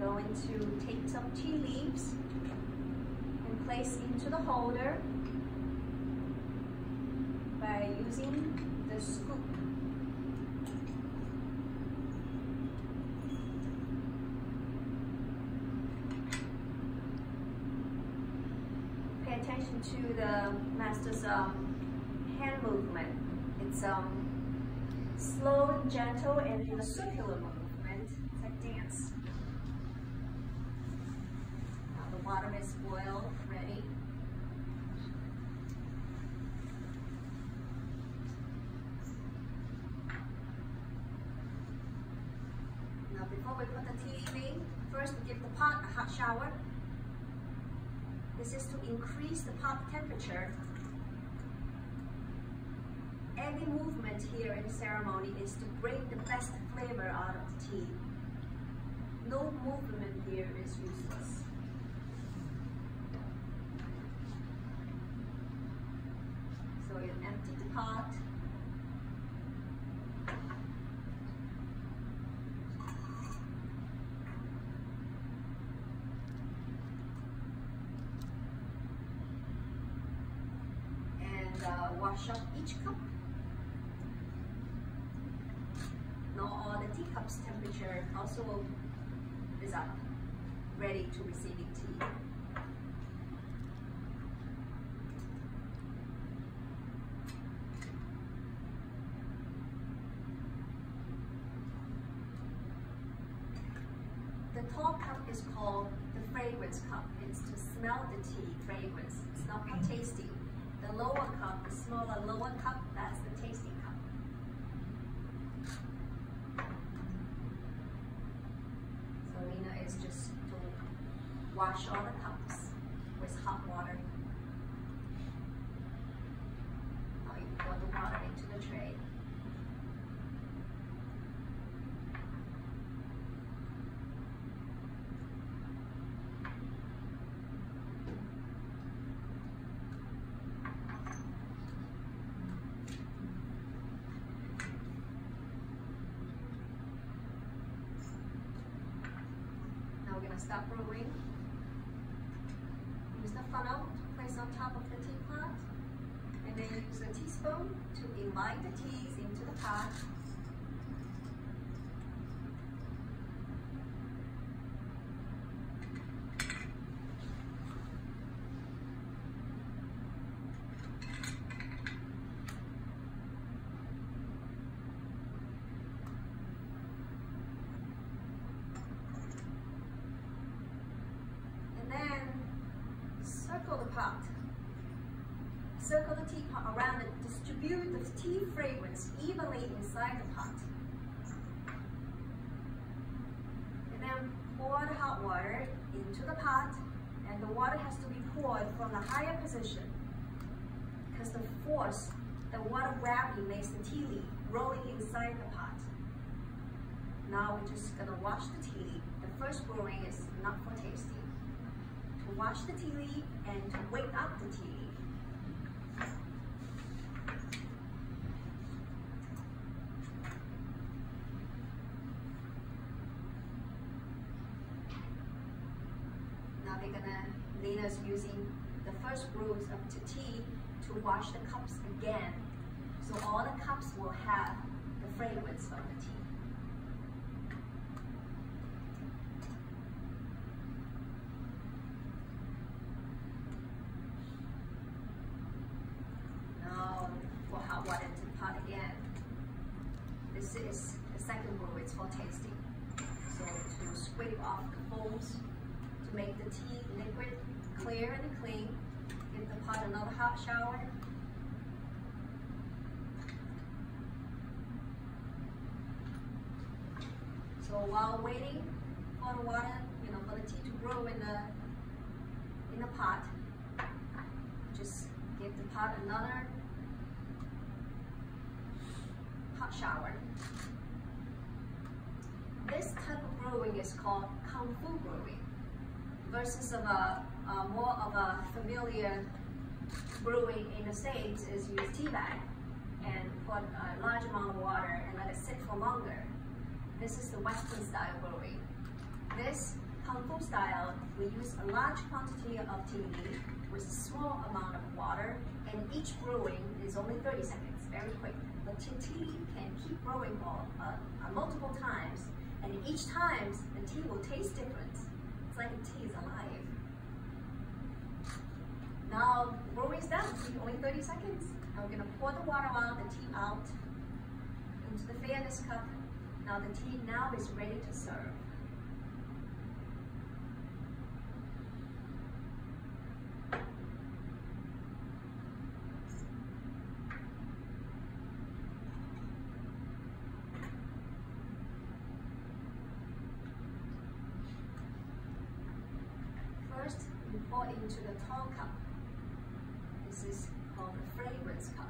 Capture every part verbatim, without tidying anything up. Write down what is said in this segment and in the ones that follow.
going to take some tea leaves and place into the holder by using the scoop. Pay attention to the master's um, hand movement. It's um, slow and gentle and in a circular movement. It's like dance. Now the water is boiled, ready. Now before we put the tea leaf in, first we give the pot a hot shower. This is to increase the pot temperature. Every movement here in the ceremony is to bring the best flavor out of the tea. No movement here is useless. So you empty the pot. And uh, wash up each cup. All the teacups temperature also is up, ready to receiving tea. The tall cup is called the fragrance cup. It's to smell the tea fragrance. It's not for tasting. The lower cup, the smaller lower cup, that's the tasting cup. Is just to wash all the cups with hot water. Now you pour the water into the tray. We're going to stop brewing. Use the funnel to place on top of the teapot, and then use a teaspoon to invite the teas into the pot. Circle the pot. Circle the teapot around and distribute the tea fragrance evenly inside the pot. And then pour the hot water into the pot, and the water has to be poured from a higher position because the force, the water gravity makes the tea leaf rolling inside the pot. Now we're just gonna wash the tea leaf. The first brewing is not for tasting. To wash the tea leaf and to wake up the tea leaf. Now they're gonna lead us using the first brews of the tea to wash the cups again. So all the cups will have the fragrance of the tea. Water into the pot again. This is the second brew, it's for tasting. So to scrape off the foams, to make the tea liquid clear and clean, give the pot another hot shower. So while waiting for the water, you know, for the tea to brew in the in the pot, just give the pot another hot shower. This type of brewing is called Kung Fu brewing, versus of a, a more of a familiar brewing in the States is use tea bag and put a large amount of water and let it sit for longer. This is the Western style brewing. This local style, we use a large quantity of tea with a small amount of water, and each brewing is only thirty seconds, very quick. But tea can keep brewing for uh, uh, multiple times, and each time the tea will taste different. It's like the tea is alive. Now, brewing's done, only thirty seconds. Now we're gonna pour the water out, the tea out, into the fairness cup. Now the tea now is ready to serve. First, we pour into the tall cup. This is called the fragrance cup.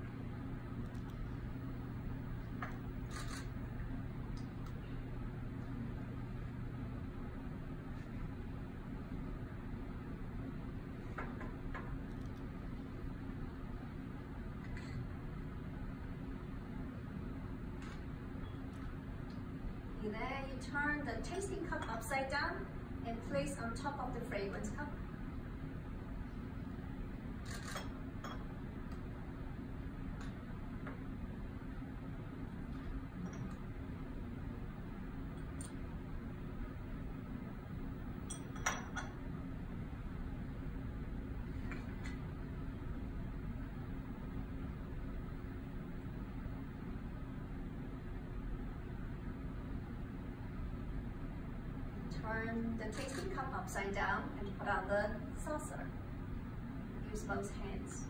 And then you turn the tasting cup upside down and place on top of the fragrance cup. Turn the tasting cup upside down and put on the saucer. Use both hands.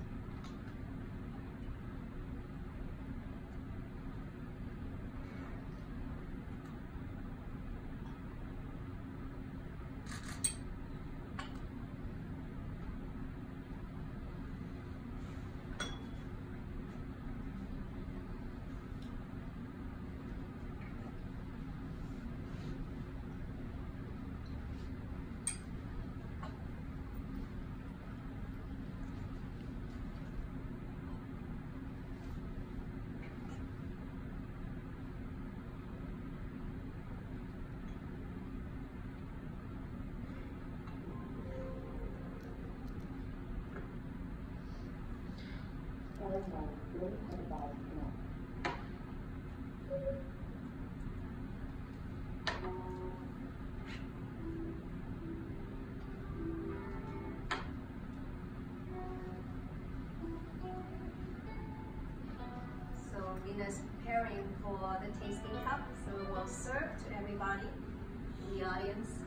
So Venus preparing for the tasting cup, so we'll serve to everybody in the audience.